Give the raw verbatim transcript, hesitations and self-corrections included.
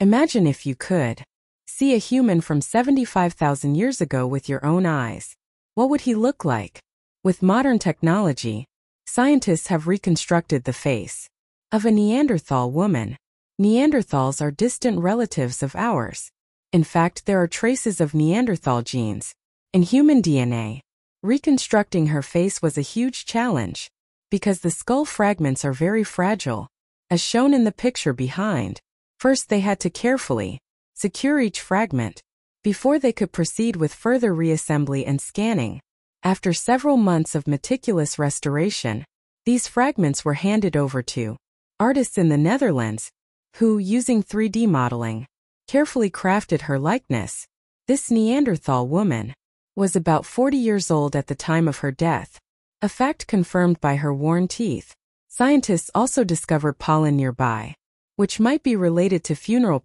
Imagine if you could see a human from seventy-five thousand years ago with your own eyes. What would he look like? With modern technology, scientists have reconstructed the face of a Neanderthal woman. Neanderthals are distant relatives of ours. In fact, there are traces of Neanderthal genes in human D N A. Reconstructing her face was a huge challenge because the skull fragments are very fragile, as shown in the picture behind. First, they had to carefully secure each fragment before they could proceed with further reassembly and scanning. After several months of meticulous restoration, these fragments were handed over to artists in the Netherlands, who, using three D modeling, carefully crafted her likeness. This Neanderthal woman was about forty years old at the time of her death, a fact confirmed by her worn teeth. Scientists also discovered pollen nearby, which might be related to funeral